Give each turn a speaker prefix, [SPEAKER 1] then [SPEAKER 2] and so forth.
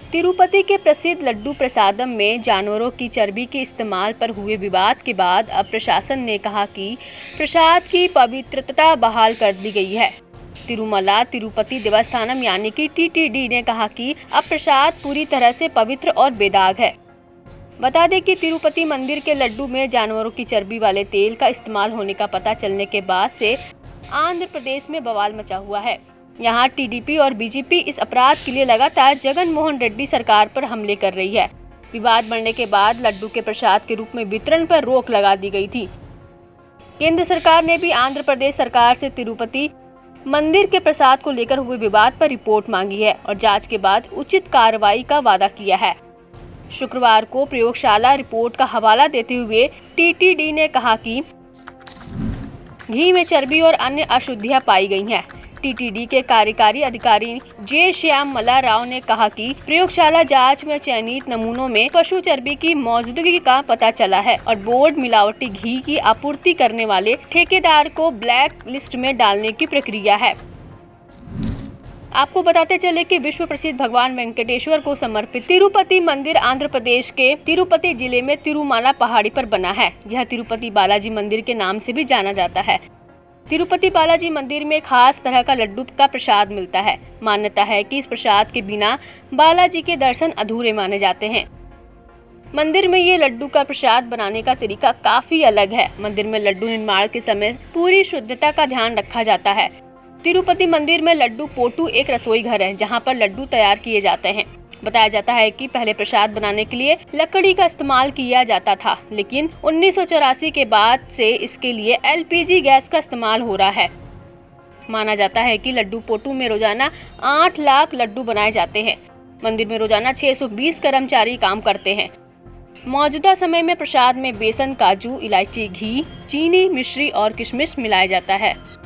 [SPEAKER 1] तिरुपति के प्रसिद्ध लड्डू प्रसादम में जानवरों की चर्बी के इस्तेमाल पर हुए विवाद के बाद अब प्रशासन ने कहा कि प्रसाद की पवित्रता बहाल कर दी गई है। तिरुमला तिरुपति देवस्थानम यानी कि TTD ने कहा कि अब प्रसाद पूरी तरह से पवित्र और बेदाग है। बता दें कि तिरुपति मंदिर के लड्डू में जानवरों की चर्बी वाले तेल का इस्तेमाल होने का पता चलने के बाद से आंध्र प्रदेश में बवाल मचा हुआ है। यहाँ TDP और BJP इस अपराध के लिए लगातार जगन मोहन रेड्डी सरकार पर हमले कर रही है। विवाद बढ़ने के बाद लड्डू के प्रसाद के रूप में वितरण पर रोक लगा दी गई थी। केंद्र सरकार ने भी आंध्र प्रदेश सरकार से तिरुपति मंदिर के प्रसाद को लेकर हुए विवाद पर रिपोर्ट मांगी है और जांच के बाद उचित कार्रवाई का वादा किया है। शुक्रवार को प्रयोगशाला रिपोर्ट का हवाला देते हुए TTD ने कहा कि घी में चर्बी और अन्य अशुद्धियां पाई गई हैं। TTD के कार्यकारी अधिकारी J. श्यामला राव ने कहा कि प्रयोगशाला जांच में चयनित नमूनों में पशु चर्बी की मौजूदगी का पता चला है और बोर्ड मिलावटी घी की आपूर्ति करने वाले ठेकेदार को ब्लैक लिस्ट में डालने की प्रक्रिया है। आपको बताते चले कि विश्व प्रसिद्ध भगवान वेंकटेश्वर को समर्पित तिरुपति मंदिर आंध्र प्रदेश के तिरुपति जिले में तिरुमाला पहाड़ी पर बना है। यह तिरुपति बालाजी मंदिर के नाम से भी जाना जाता है। तिरुपति बालाजी मंदिर में खास तरह का लड्डू का प्रसाद मिलता है। मान्यता है कि इस प्रसाद के बिना बालाजी के दर्शन अधूरे माने जाते हैं। मंदिर में ये लड्डू का प्रसाद बनाने का तरीका काफी अलग है। मंदिर में लड्डू निर्माण के समय पूरी शुद्धता का ध्यान रखा जाता है। तिरुपति मंदिर में लड्डू पोटू एक रसोई घर है जहाँ पर लड्डू तैयार किए जाते हैं। बताया जाता है कि पहले प्रसाद बनाने के लिए लकड़ी का इस्तेमाल किया जाता था, लेकिन 1984 के बाद से इसके लिए LPG गैस का इस्तेमाल हो रहा है। माना जाता है कि लड्डू पोटू में रोजाना 8 लाख लड्डू बनाए जाते हैं। मंदिर में रोजाना 620 कर्मचारी काम करते हैं। मौजूदा समय में प्रसाद में बेसन, काजू, इलायची, घी, चीनी, मिश्री और किशमिश मिलाया जाता है।